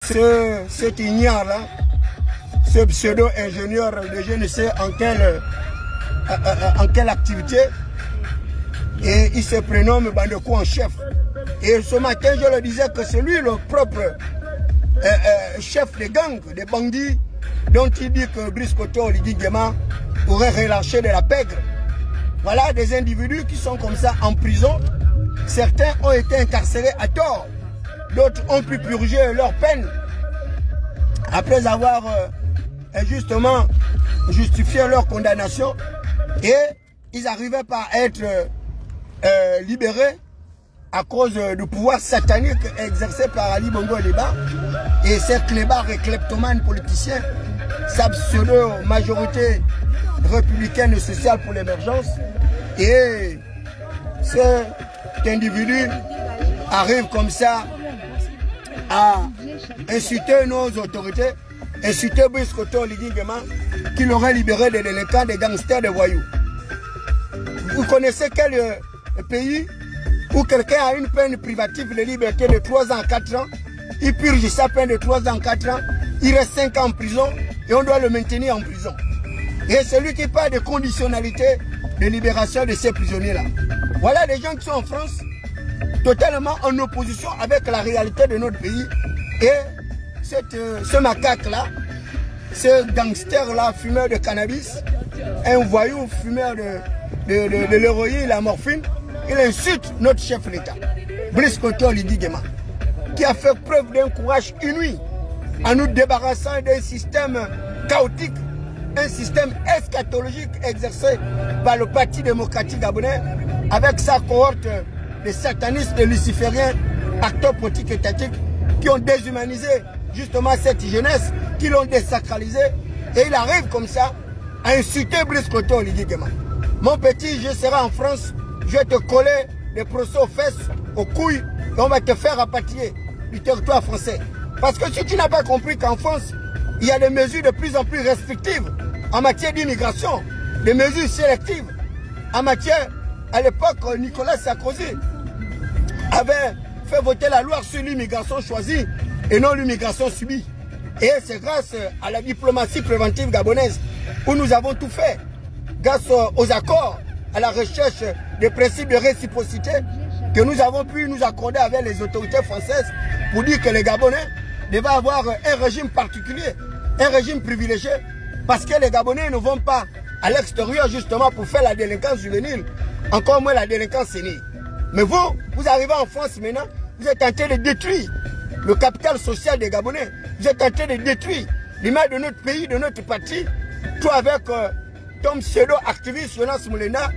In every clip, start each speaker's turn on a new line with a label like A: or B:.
A: cet ignare-là, ce pseudo-ingénieur de je ne sais en quelle activité, et il se prénomme Bandeko en chef. Et ce matin, je le disais que c'est lui le propre chef des gangs, des bandits, dont il dit que Brice Koto Lydie Nguema pourrait relâcher de la pègre. Voilà des individus qui sont comme ça en prison. Certains ont été incarcérés à tort. D'autres ont pu purger leur peine après avoir justement justifié leur condamnation. Et ils n'arrivaient pas à être libérés à cause du pouvoir satanique exercé par Ali Bongo Liba et ces clébards et kleptomanes politiciens, sa pseudo-majorité républicaine et sociale pour l'émergence. Et cet individu arrive comme ça à insulter nos autorités, insulter Brice Koto Lydie Nguema qui l'aurait libéré des délinquants, des gangsters, des voyous. Vous connaissez quel pays où quelqu'un a une peine privative de liberté de 3 ans à 4 ans, il purge sa peine de 3 ans à 4 ans, il reste 5 ans en prison et on doit le maintenir en prison. Et celui qui parle de conditionnalité de libération de ces prisonniers-là. Voilà des gens qui sont en France, totalement en opposition avec la réalité de notre pays. Et ce macaque-là, ce gangster-là, fumeur de cannabis, un voyou fumeur de l'héroïne, la morphine, il insulte notre chef de l'État, Brice Koto Lydie Nguema, qui a fait preuve d'un courage inouï en nous débarrassant d'un système chaotique, un système eschatologique exercé par le Parti démocratique gabonais avec sa cohorte de satanistes, de lucifériens, acteurs politiques étatiques qui ont déshumanisé justement cette jeunesse, qui l'ont désacralisé. Et il arrive comme ça à insulter Brice Koto Lydie Nguema. Mon petit, je serai en France, je vais te coller des procès aux fesses, aux couilles, et on va te faire rapatrier du territoire français. Parce que si tu n'as pas compris qu'en France, il y a des mesures de plus en plus restrictives en matière d'immigration, des mesures sélectives. En matière, à l'époque, Nicolas Sarkozy avait fait voter la loi sur l'immigration choisie et non l'immigration subie. Et c'est grâce à la diplomatie préventive gabonaise où nous avons tout fait, grâce aux accords, à la recherche des principes de réciprocité que nous avons pu nous accorder avec les autorités françaises pour dire que les Gabonais devaient avoir un régime particulier, un régime privilégié, parce que les Gabonais ne vont pas à l'extérieur justement pour faire la délinquance juvénile, encore moins la délinquance sénile. Mais vous arrivez en France maintenant, vous êtes en train de détruire le capital social des Gabonais, vous êtes en train de détruire l'image de notre pays, de notre parti, tout avec ton pseudo-activiste Jonas Moulenda,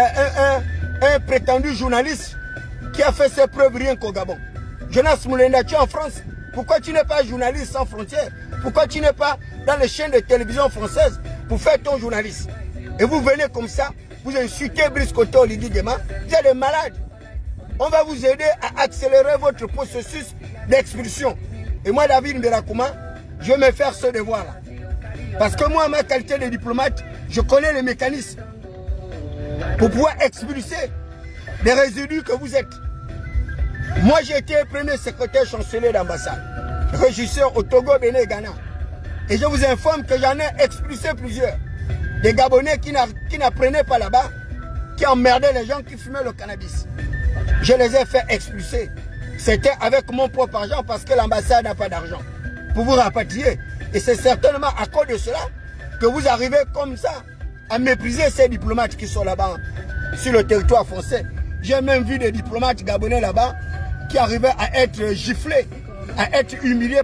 A: un prétendu journaliste qui a fait ses preuves rien qu'au Gabon. Jonas Moulenda, tu es en France, pourquoi tu n'es pas journaliste sans frontières? Pourquoi tu n'es pas dans les chaînes de télévision françaises pour faire ton journaliste? Et vous venez comme ça, vous insultez Brice Koto Lydie Nguema, vous êtes des malades. On va vous aider à accélérer votre processus d'expulsion. Et moi, David Mberakouma, je vais me faire ce devoir-là. Parce que moi, ma qualité de diplomate, je connais les mécanismes pour pouvoir expulser des résidus que vous êtes. Moi, j'ai été premier secrétaire chancelier d'ambassade, régisseur au Togo, Bénin et Ghana. Et je vous informe que j'en ai expulsé plusieurs. Des Gabonais qui n'apprenaient pas là-bas, qui emmerdaient les gens qui fumaient le cannabis. Je les ai fait expulser. C'était avec mon propre argent parce que l'ambassade n'a pas d'argent pour vous rapatrier. Et c'est certainement à cause de cela que vous arrivez comme ça à mépriser ces diplomates qui sont là-bas sur le territoire français. J'ai même vu des diplomates gabonais là-bas qui arrivaient à être giflés, à être humiliés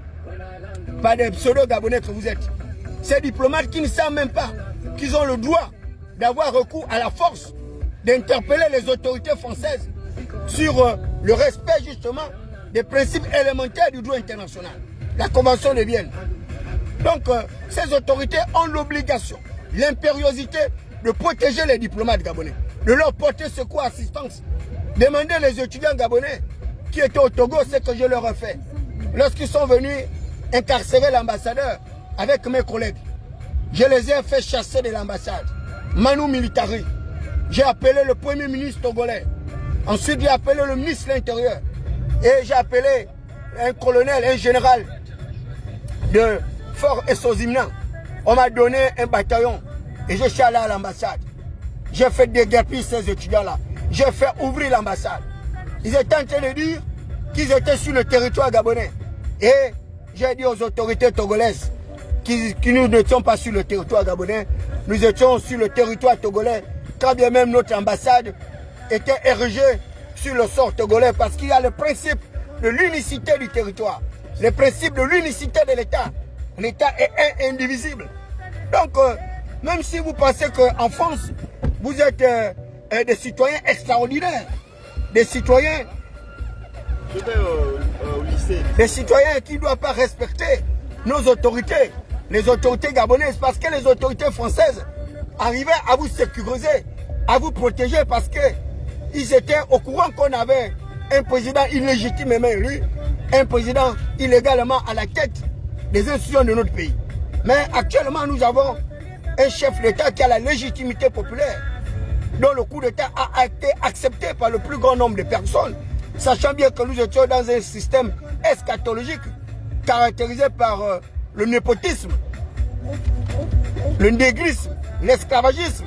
A: par des pseudo-gabonais que vous êtes. Ces diplomates qui ne savent même pas qu'ils ont le droit d'avoir recours à la force, d'interpeller les autorités françaises sur le respect justement des principes élémentaires du droit international, la Convention de Vienne. Donc ces autorités ont l'obligation, l'impériosité de protéger les diplomates gabonais, de leur porter secours, assistance. Demandez les étudiants gabonais qui étaient au Togo ce que je leur ai fait. Lorsqu'ils sont venus incarcérer l'ambassadeur avec mes collègues, je les ai fait chasser de l'ambassade. Manu Militari. J'ai appelé le premier ministre togolais. Ensuite, j'ai appelé le ministre de l'Intérieur. Et j'ai appelé un colonel, un général de Fort Essozimna. On m'a donné un bataillon et je suis allé à l'ambassade. J'ai fait déguerpir ces étudiants-là. J'ai fait ouvrir l'ambassade. Ils étaient en train de dire qu'ils étaient sur le territoire gabonais. Et j'ai dit aux autorités togolaises que nous n'étions pas sur le territoire gabonais. Nous étions sur le territoire togolais. Quand bien même notre ambassade était érigée sur le sol togolais. Parce qu'il y a le principe de l'unicité du territoire. Le principe de l'unicité de l'État. L'État est indivisible. Donc, même si vous pensez qu'en France, vous êtes des citoyens extraordinaires, des citoyens,
B: au lycée,
A: des citoyens qui ne doivent pas respecter nos autorités, les autorités gabonaises, parce que les autorités françaises arrivaient à vous sécuriser, à vous protéger, parce qu'ils étaient au courant qu'on avait un président illégitimement élu, un président illégalement à la tête des institutions de notre pays. Mais actuellement, nous avons un chef d'État qui a la légitimité populaire, dont le coup d'État a été accepté par le plus grand nombre de personnes, sachant bien que nous étions dans un système eschatologique caractérisé par le népotisme, le négrisme, l'esclavagisme.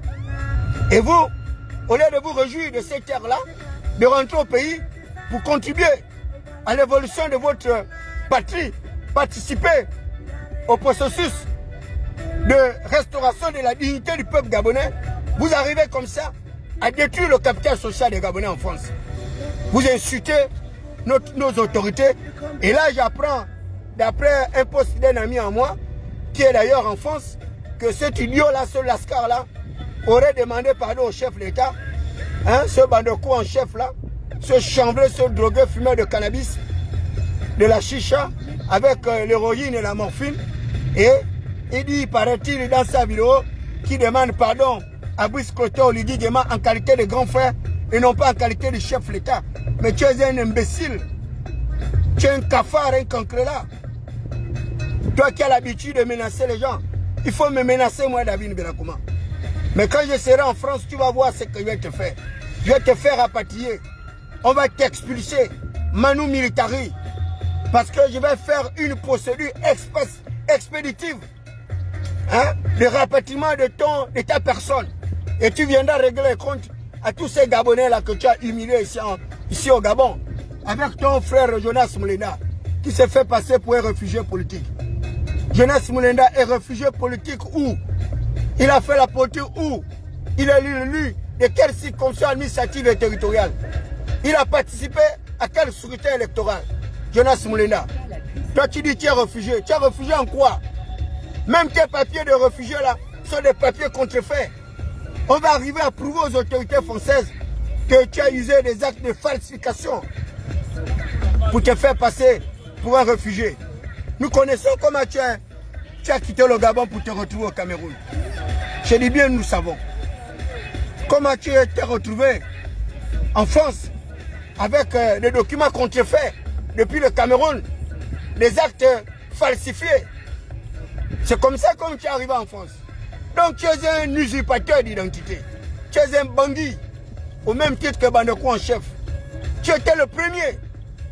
A: Et vous, au lieu de vous réjouir de cette ère-là, de rentrer au pays pour contribuer à l'évolution de votre patrie, participer au processus de restauration de la dignité du peuple gabonais, vous arrivez comme ça à détruire le capital social des Gabonais en France. Vous insultez nos autorités. Et là, j'apprends, d'après un poste d'un ami en moi, qui est d'ailleurs en France, que cet idiot-là, ce lascar-là, aurait demandé pardon au chef de l'État, hein, ce bandeau en chef-là, ce chambré, ce drogué fumeur de cannabis, de la chicha, avec l'héroïne et la morphine. Et il dit, paraît-il, dans sa vidéo, qui demande pardon à Brice Clotaire Oligui Nguema en qualité de grand frère et non pas en qualité de chef de l'État. Mais tu es un imbécile. Tu es un cafard, un cancrelat. Toi qui as l'habitude de menacer les gens, il faut me menacer, moi, David Belakouma. Mais quand je serai en France, tu vas voir ce que je vais te faire. Je vais te faire rapatrier. On va t'expulser. Manu militari. Parce que je vais faire une procédure expéditive, hein, de rapatriement de ta personne. Et tu viendras régler les comptes à tous ces Gabonais-là que tu as humiliés ici au Gabon. Avec ton frère Jonas Moulenda, qui s'est fait passer pour un réfugié politique. Jonas Moulenda est réfugié politique où? Il a fait la politique où? Il est élu de quelle circonscription administrative et territoriale? Il a participé à quelle sécurité électorale? Jonas Moulenda. Toi tu dis que tu es réfugié. Tu es réfugié en quoi? Même tes papiers de réfugié là sont des papiers contrefaits. On va arriver à prouver aux autorités françaises que tu as usé des actes de falsification pour te faire passer pour un réfugié. Nous connaissons comment tu as quitté le Gabon pour te retrouver au Cameroun. Je dis bien, nous savons. Comment tu t'es retrouvé en France avec des documents contrefaits depuis le Cameroun, des actes falsifiés. C'est comme ça que tu es arrivé en France. Donc tu es un usurpateur d'identité. Tu es un bandit, au même titre que Bandeko en chef. Tu étais le premier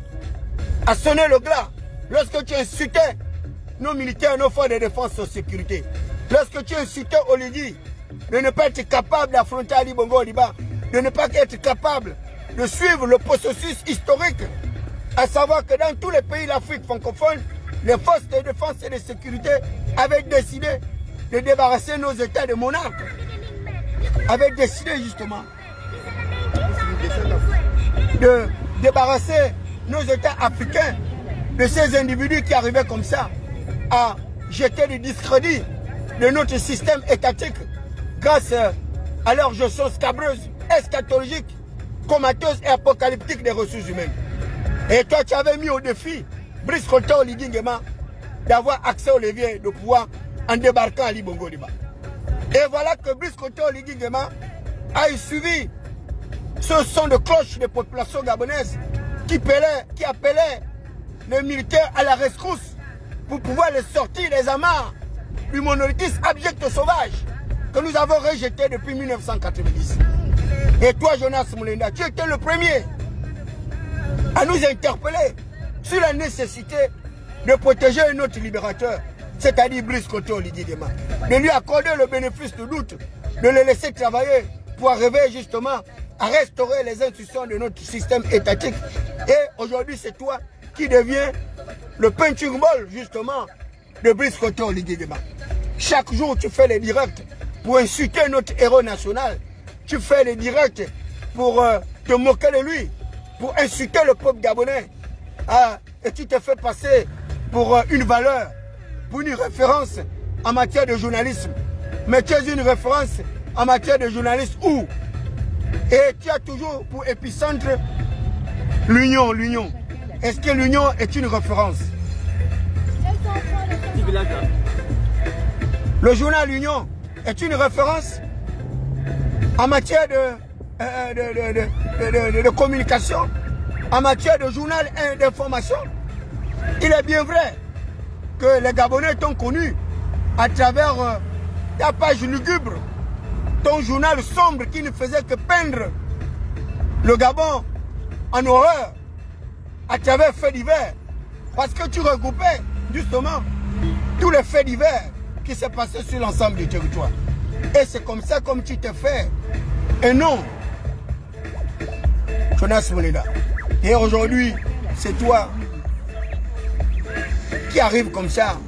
A: à sonner le glas lorsque tu insultais nos militaires, nos forces de défense et de sécurité. Lorsque tu insultais Oligui de ne pas être capable d'affronter Ali Bongo Odiba, de ne pas être capable de suivre le processus historique, à savoir que dans tous les pays d'Afrique francophone, les forces de défense et de sécurité avaient décidé de débarrasser nos États de monarques. Avaient décidé justement de débarrasser nos États africains de ces individus qui arrivaient comme ça à jeter du discrédit de notre système étatique grâce à leur gestion scabreuse, eschatologique, comateuse et apocalyptique des ressources humaines. Et toi, tu avais mis au défi Brice Clotaire Oligui Nguema d'avoir accès au levier de pouvoir en débarquant à Ali Bongo Odiba. Et voilà que Brice Clotaire Oligui Nguema a suivi ce son de cloche des populations gabonaises qui appelaient les militaires à la rescousse pour pouvoir les sortir des amarres du monolithisme abject sauvage que nous avons rejeté depuis 1990. Et toi, Jonas Moulenda, tu étais le premier à nous interpeller sur la nécessité de protéger notre libérateur, c'est-à-dire Brice Koto Oligui-Nguema, de lui accorder le bénéfice du doute, de le laisser travailler pour arriver justement à restaurer les institutions de notre système étatique. Et aujourd'hui, c'est toi qui deviens le punching ball justement de Brice Koto Oligui-Nguema. Chaque jour, tu fais les directs pour insulter notre héros national. Tu fais les directs pour te moquer de lui, pour insulter le peuple gabonais. Ah, et tu te fais passer pour une valeur, pour une référence en matière de journalisme. Mais tu es une référence en matière de journalisme où? Et tu as toujours pour épicentre l'union, l'union. Est-ce que l'union est une référence? Le journal L'Union est une référence en matière de communication, en matière de journal et d'information. Il est bien vrai que les Gabonais t'ont connu à travers ta page lugubre, ton journal sombre qui ne faisait que peindre le Gabon en horreur à travers faits divers. Parce que tu regroupais justement tous les faits divers qui s'est passé sur l'ensemble du territoire. Et c'est comme ça comme tu te fais un nom. Jonas Moneda. Et aujourd'hui, c'est toi qui arrive comme ça.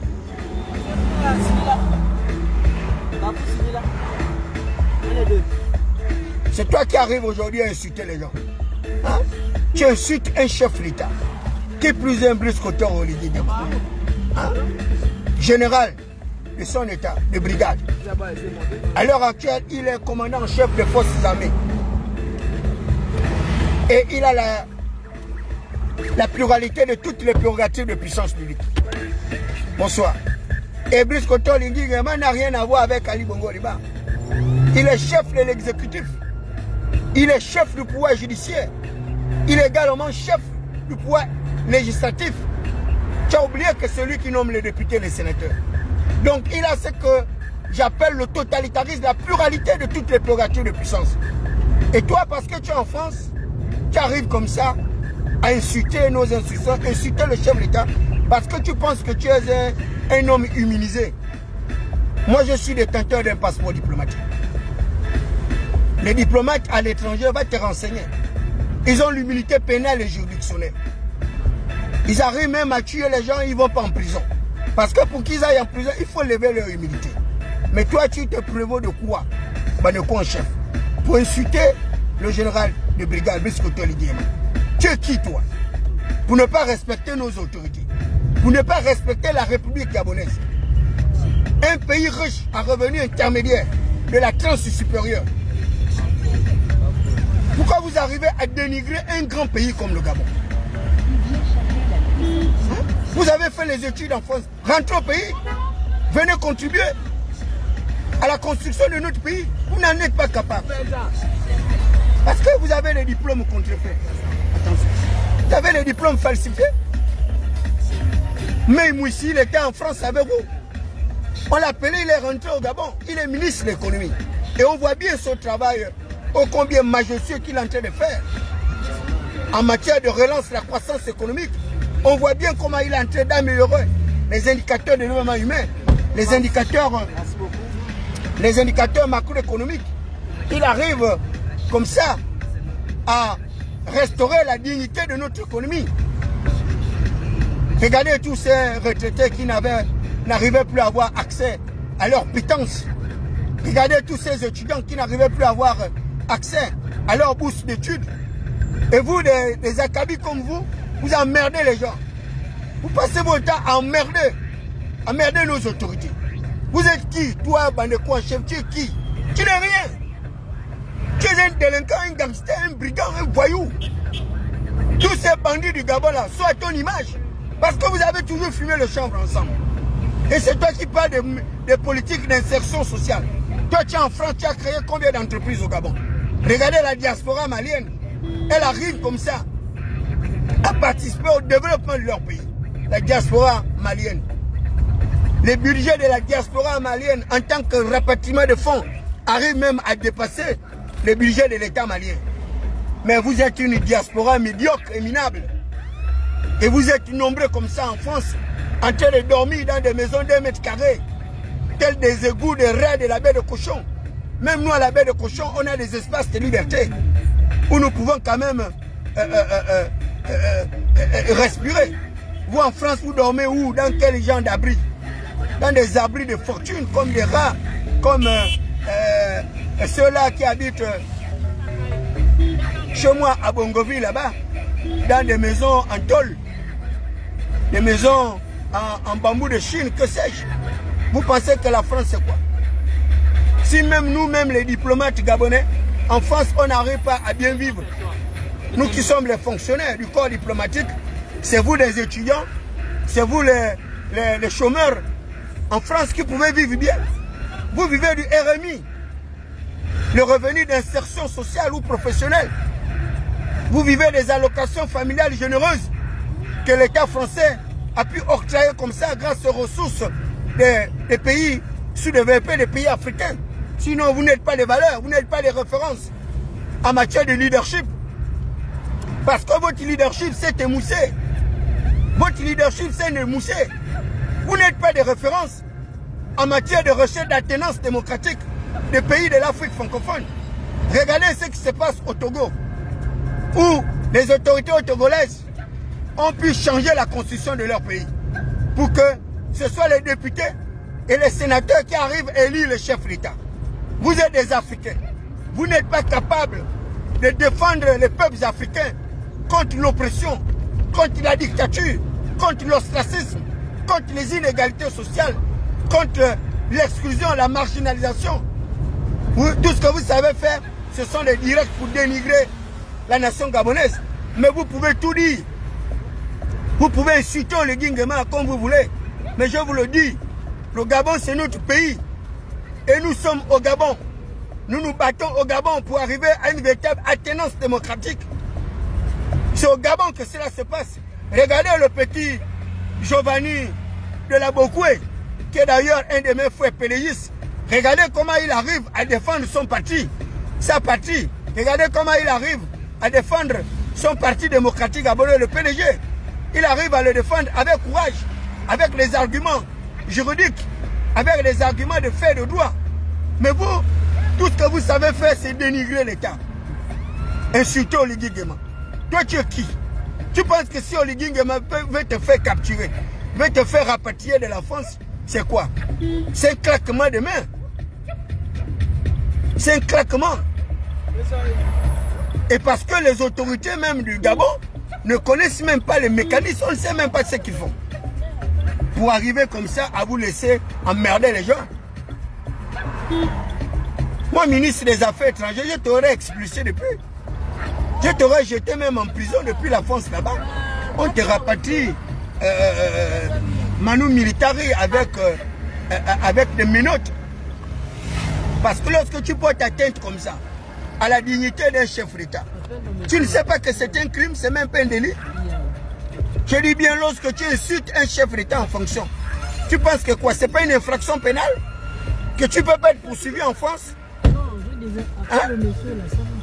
A: C'est toi qui arrive aujourd'hui à insulter les gens. Hein? Tu insultes un chef d'État qui plus un Brice Koto Oligui-Nguema. Hein? Général de son état, de brigade. À l'heure actuelle, il est commandant en chef des forces armées. Et il a la pluralité de toutes les prérogatives de puissance publique. Bonsoir. Et Brice Koto Oligui-Nguema n'a rien à voir avec Ali Bongo Ondimba. Il est chef de l'exécutif. Il est chef du pouvoir judiciaire. Il est également chef du pouvoir législatif. Tu as oublié que c'est lui qui nomme les députés et les sénateurs. Donc il a ce que j'appelle le totalitarisme, la pluralité de toutes les prérogatives de puissance. Et toi, parce que tu es en France, tu arrives comme ça à insulter nos institutions, insulter le chef de l'État, parce que tu penses que tu es un homme immunisé. Moi, je suis détenteur d'un passeport diplomatique. Les diplomates à l'étranger vont te renseigner. Ils ont l'immunité pénale et juridictionnelle. Ils arrivent même à tuer les gens, ils ne vont pas en prison. Parce que pour qu'ils aillent en prison, il faut lever leur immunité. Mais toi, tu te prévaux de quoi? De quoi en chef? Pour insulter le général de brigade, Brice Koto Oligui-Nguema. Tu es qui, toi? Pour ne pas respecter nos autorités. Pour ne pas respecter la République gabonaise. Un pays riche à revenus intermédiaires de la tranche supérieure. Pourquoi vous arrivez à dénigrer un grand pays comme le Gabon? Vous avez fait les études en France. Rentrez au pays. Venez contribuer à la construction de notre pays. Vous n'en êtes pas capable. Parce que vous avez les diplômes contrefaits. Attention. Vous avez les diplômes falsifiés. Mais Mouissi, il était en France avec vous. On l'appelait, il est rentré au Gabon. Il est ministre de l'économie. Et on voit bien son travail, ô combien majestueux qu'il est en train de faire. En matière de relance de la croissance économique, on voit bien comment il est en train d'améliorer les indicateurs de développement humain, les indicateurs macroéconomiques. Il arrive comme ça à restaurer la dignité de notre économie. Regardez tous ces retraités qui n'arrivaient plus à avoir accès à leur pitance. Regardez tous ces étudiants qui n'arrivaient plus à avoir accès à leur bourse d'études. Et vous, des acabis comme vous emmerdez les gens. Vous passez votre temps à emmerder nos autorités. Vous êtes qui? Toi, Bandeko, chef, tu es qui? Tu n'es rien. Tu es un délinquant, un gangster, un brigand, un voyou. Tous ces bandits du Gabon là sont à ton image. Parce que vous avez toujours fumé le chanvre ensemble. Et c'est toi qui parles de politique d'insertion sociale. Toi, tu es en France, tu as créé combien d'entreprises au Gabon? Regardez la diaspora malienne. Elle arrive comme ça à participer au développement de leur pays. La diaspora malienne. Les budgets de la diaspora malienne en tant que rapatriement de fonds arrivent même à dépasser le budget de l'État malien. Mais vous êtes une diaspora médiocre et minable. Et vous êtes nombreux comme ça en France, en train de dormir dans des maisons d'1 mètre carré, tels des égouts de raies de la baie de Cochon. Même nous, à la baie de Cochon, on a des espaces de liberté où nous pouvons quand même respirer. Vous, en France, vous dormez où? Dans quel genre d'abri? Dans des abris de fortune, comme des rats, comme ceux-là qui habitent chez moi à Bongoville, là-bas, dans des maisons en tôle, des maisons en bambou de Chine, que sais-je. Vous pensez que la France, c'est quoi? Si même nous-mêmes, les diplomates gabonais, en France, on n'arrive pas à bien vivre. Nous qui sommes les fonctionnaires du corps diplomatique, c'est vous les étudiants, c'est vous les chômeurs en France qui pouvez vivre bien. Vous vivez du RMI, le revenu d'insertion sociale ou professionnelle. Vous vivez des allocations familiales généreuses que l'État français a pu octroyer comme ça grâce aux ressources des pays sous-développés, des pays africains. Sinon, vous n'êtes pas les valeurs, vous n'êtes pas les références en matière de leadership. Parce que votre leadership, c'est émoussé. Votre leadership, c'est émoussé. Vous n'êtes pas des références en matière de recherche d'alternance démocratique des pays de l'Afrique francophone. Regardez ce qui se passe au Togo, où les autorités togolaises ont pu changer la constitution de leur pays pour que ce soit les députés et les sénateurs qui arrivent à élire le chef d'État. Vous êtes des Africains. Vous n'êtes pas capables de défendre les peuples africains contre l'oppression, contre la dictature, contre l'ostracisme, contre les inégalités sociales, contre l'exclusion, la marginalisation. Tout ce que vous savez faire, ce sont des directs pour dénigrer la nation gabonaise. Mais vous pouvez tout dire. Vous pouvez insulter le Guinguema comme vous voulez. Mais je vous le dis, le Gabon c'est notre pays. Et nous sommes au Gabon. Nous nous battons au Gabon pour arriver à une véritable alternance démocratique. C'est au Gabon que cela se passe. Regardez le petit Giovanni de la Bokoué, qui est d'ailleurs un de mes frères pélégistes. Regardez comment il arrive à défendre son parti, sa partie. Regardez comment il arrive à défendre son parti démocratique gabonais, le PDG. Il arrive à le défendre avec courage, avec les arguments juridiques, avec les arguments de fait, de droit. Mais vous, tout ce que vous savez faire, c'est dénigrer l'État. Insulter Oligui Nguema. Toi, tu es qui? Tu penses que si Oligui Nguema veut te faire capturer, veut te faire rapatrier de la France, c'est quoi? C'est un claquement de main. C'est un claquement. Et parce que les autorités même du Gabon ne connaissent même pas les mécanismes, on ne sait même pas ce qu'ils font. Pour arriver comme ça à vous laisser emmerder les gens. Moi, ministre des Affaires étrangères, je t'aurais expulsé depuis. Je t'aurais jeté même en prison depuis la France là-bas. On te rapatrie Manu Militari avec des menottes. Parce que lorsque tu portes atteinte comme ça à la dignité d'un chef d'État, tu ne sais pas que c'est un crime, c'est même pas un délit. Je dis bien, lorsque tu insultes un chef d'État en fonction, tu penses que quoi? C'est pas une infraction pénale? Que tu peux pas être poursuivi en France?
B: Non, je disais, après le monsieur là, ça